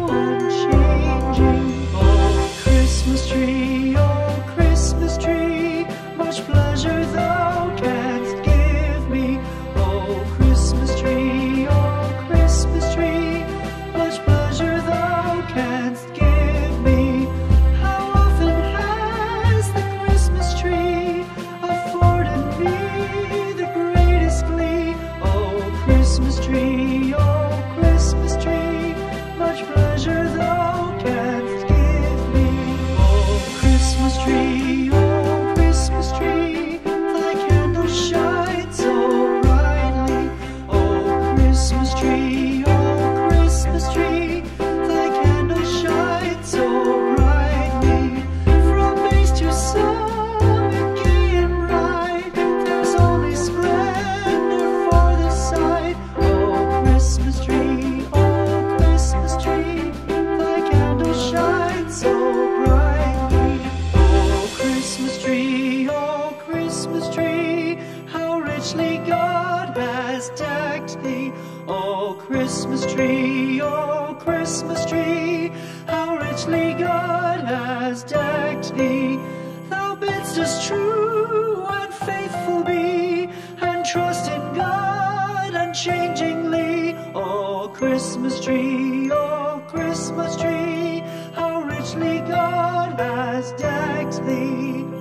unchanging. Oh Christmas tree, much pleasure thou canst give me. Oh Christmas tree, much pleasure thou canst give me. How often has the Christmas tree afforded me the greatest glee? Oh Christmas tree, much pleasure thou canst give me. Oh Christmas tree, thy candles shine so brightly. Oh Christmas tree, thy candles shine so brightly. From base to summit, gay and bright, there's only splendor for the sight. Oh Christmas tree, thy candles shine so brightly. Oh Christmas tree, how richly God has decked thee. Oh Christmas tree, how richly God has decked thee. Thou bidst us true and faithful be, and trust in God unchangingly. Oh Christmas tree, how richly God has decked thee.